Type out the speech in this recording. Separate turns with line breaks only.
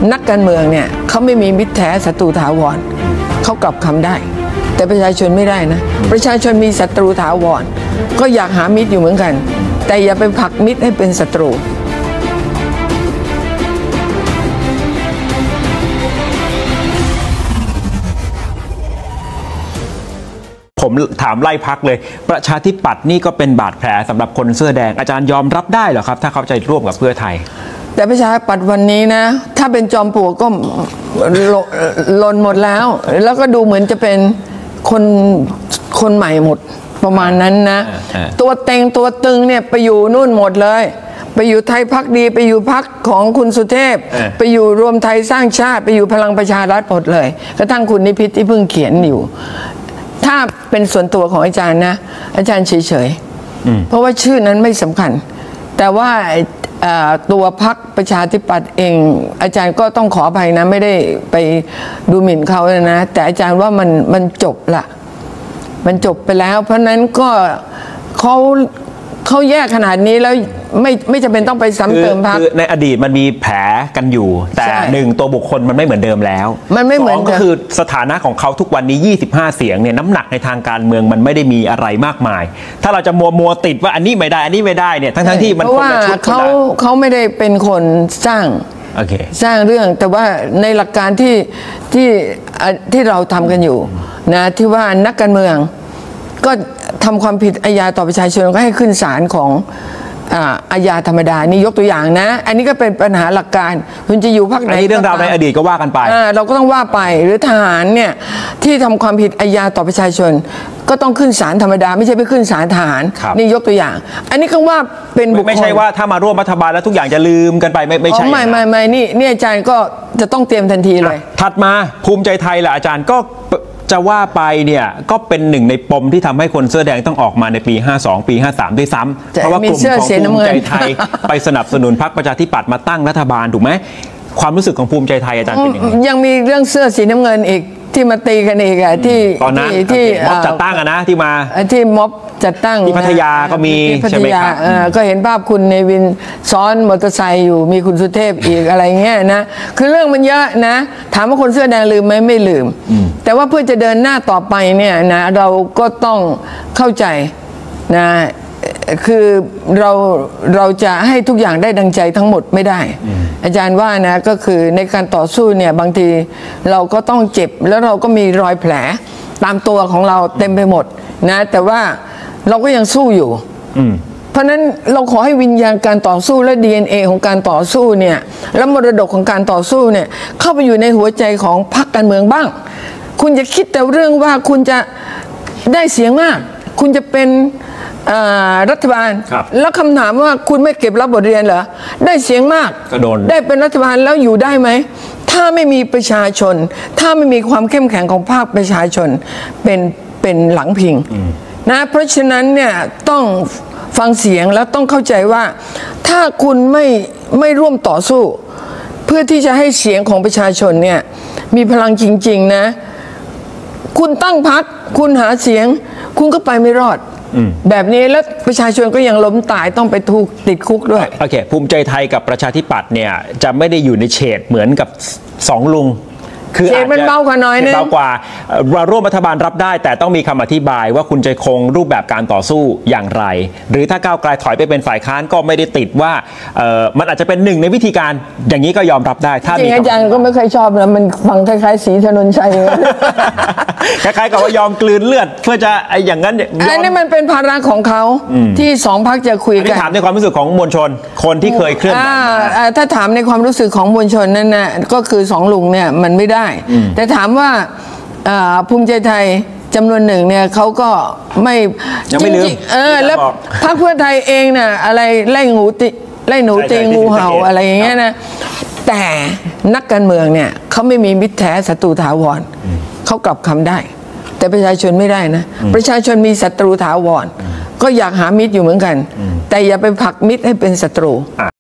นักการเมืองเนี่ยเขาไม่มีมิตรแท้ศัตรูถาวรเขากลับคำได้แต่ประชาชนไม่ได้นะประชาชนมีศัตรูถาวรก็อยากหามิตรอยู่เหมือนกันแต่อย่าไปผลักมิตรให้เป็นศัตรู
ผมถามไล่พักเลยประชาธิปัตย์นี่ก็เป็นบาดแผลสำหรับคนเสื้อแดงอาจารย์ยอมรับได้เหรอครับถ้าเขาจะร่วมกับเพื่อไทย
แต่ประชาธิปัตย์วันนี้นะถ้าเป็นจอมปลวกก็หล่นหมดแล้วก็ดูเหมือนจะเป็นคนใหม่หมดประมาณนั้นนะตัวเต็งตัวตึงเนี่ยไปอยู่นู่นหมดเลยไปอยู่ไทยพักดีไปอยู่พักของคุณสุเทพไปอยู่รวมไทยสร้างชาติไปอยู่พลังประชารัฐหมดเลยกระทั่งคุณนิพิษที่เพิ่งเขียนอยู่ถ้าเป็นส่วนตัวของอาจารย์นะอาจารย์เฉยๆเพราะว่าชื่อนั้นไม่สำคัญแต่ว่าตัวพรรคประชาธิปัตย์เองอาจารย์ก็ต้องขออภัยนะไม่ได้ไปดูหมิ่นเขาเลยนะแต่อาจารย์ว่ามันจบละมันจบไปแล้วเพราะนั้นก็เขาแยกขนาดนี้แล้วไม่จำเป็นต้องไปซ้ำเติมพรรค
ในอดีตมันมีแผลกันอยู่แต่หนึ่งตัวบุคคลมันไม่เหมือนเดิมแล้ว
มันไม่เหมือน
ก็คือสถานะของเขาทุกวันนี้25เสียงเนี่ยน้ำหนักในทางการเมืองมันไม่ได้มีอะไรมากมายถ้าเราจะมัวติดว่าอันนี้ไม่ได้อันนี้ไม่ได้เนี่ยทั้งที่มันคนละชุด
เขาไม่ได้เป็นคนสร้างเรื่องแต่ว่าในหลักการที่เราทำกันอยู่นะที่ว่านักการเมืองก็ทำความผิดอาญาต่อประชาชนก็ให้ขึ้นศาลของอาญาธรรมดานี่ยกตัวอย่างนะอันนี้ก็เป็นปัญหาหลักการคุณจะอยู่พรรคไหน
เรื่องราวในอดีตก็ว่ากันไป
เราก็ต้องว่าไปหรือทหารเนี่ยที่ทำความผิดอาญาต่อประชาชนก็ต้องขึ้นศาลธรรมดาไม่ใช่ไปขึ้นศาลทหารนี่ยกตัวอย่างอันนี้ก็ว่าเป็นบุคคล
ไม่ใช่ว่าถ้ามาร่วมรัฐบาลแล้วทุกอย่างจะลืมกันไปไม่ใช่
ไม่นี่อาจารย์ก็จะต้องเตรียมทันทีเลย
ถัดมาภูมิใจไทยแหละอาจารย์ก็จะว่าไปเนี่ยก็เป็นหนึ่งในปมที่ทำให้คนเสื้อแดงต้องออกมาในปี52ปี53ด้วยซ้ำเพราะว่ากลุ่มของภูมิใจไทยไปสนับสนุนพรรคประชาธิปัตย์มาตั้งรัฐบาลถูกไหมความรู้สึกของภูมิใจไทยอาจารย์เป็นยังไง
ยังมีเรื่องเสื้อสีน้ำเงินอีกที่มาตีกันอีกอะที่
ตอนนั้นที่ม็อบจัดตั้งอะนะที่มา
ที่ม็อบจัดตั้ง
ที่พัทยาก็มีใช่ไหมครับ
ก็เห็นภาพคุณเนวินซ้อนมอเตอร์ไซค์อยู่มีคุณสุเทพอีกอะไรเงี้ยนะคือเรื่องมันเยอะนะถามว่าคนเสื้อแดงลืมไหมไม่ลืมแต่ว่าเพื่อจะเดินหน้าต่อไปเนี่ยนะเราก็ต้องเข้าใจนะคือเราจะให้ทุกอย่างได้ดังใจทั้งหมดไม่ได้อาจารย์ว่านะก็คือในการต่อสู้เนี่ยบางทีเราก็ต้องเจ็บแล้วเราก็มีรอยแผลตามตัวของเราเต็มไปหมดนะแต่ว่าเราก็ยังสู้อยู่เพราะนั้นเราขอให้วิญญาณการต่อสู้และ DNA ของการต่อสู้เนี่ยและมรดกของการต่อสู้เนี่ยเข้าไปอยู่ในหัวใจของพรรคการเมืองบ้างคุณจะคิดแต่เรื่องว่าคุณจะได้เสียงมากคุณจะเป็นรัฐบาลแล้วคำถามว่าคุณไม่เก็บรับบทเรียนเหรอได้เสียงมากได้เป็นรัฐบาลแล้วอยู่ได้ไหมถ้าไม่มีประชาชนถ้าไม่มีความเข้มแข็งของภาคประชาชนเป็นหลังพิงนะเพราะฉะนั้นเนี่ยต้องฟังเสียงแล้วต้องเข้าใจว่าถ้าคุณไม่ร่วมต่อสู้เพื่อที่จะให้เสียงของประชาชนเนี่ยมีพลังจริงๆนะคุณตั้งพรรคคุณหาเสียงคุณก็ไปไม่รอดแบบนี้แล้วประชาชนก็ยังล้มตายต้องไปถูกติดคุกด้วย
โอเคภูมิใจไทยกับประชาธิปัตย์เนี่ยจะไม่ได้อยู่ในเฉดเหมือนกับสองลุง
คืออาจจะเบากว่าน้อยนึง
เบากว่าร่วมรัฐบาลรับได้แต่ต้องมีคำอธิบายว่าคุณจะคงรูปแบบการต่อสู้อย่างไรหรือถ้าก้าวไกลถอยไปเป็นฝ่ายค้านก็ไม่ได้ติดว่ามันอาจจะเป็นหนึ่งในวิธีการอย่างนี้ก็ยอมรับได้ถ้า
จริงอาจารย์ก็ไม่เคยชอบนะมันฟังคล้ายๆศรีถนนชัย
คล้ายๆกับว่ายอมกลืนเลือดเพื่อจะอย่างนั้น
อันนี้มันเป็นภาระของเขาที่สองพรรคจะคุยกัน
ถามในความรู้สึกของมวลชนคนที่เคยเคลื่อนไหว
ถ้าถามในความรู้สึกของมวลชนนั่นนะก็คือสองลุงเนี่ยมันไม่ได้แต่ถามว่าภูมิใจไทยจำนวนหนึ่งเนี่ยเขาก็ไม่
ลืม
แล้วพรรคเพื่อไทยเองน่ะอะไรไล่หนูตีงูเห่าอะไรอย่างเงี้ยนะแต่นักการเมืองเนี่ยเขาไม่มีมิตรแท้ศัตรูถาวรเขากลับคำได้แต่ประชาชนไม่ได้นะประชาชนมีศัตรูถาวรก็อยากหามิตรอยู่เหมือนกันแต่อย่าไปผลักมิตรให้เป็นศัตรู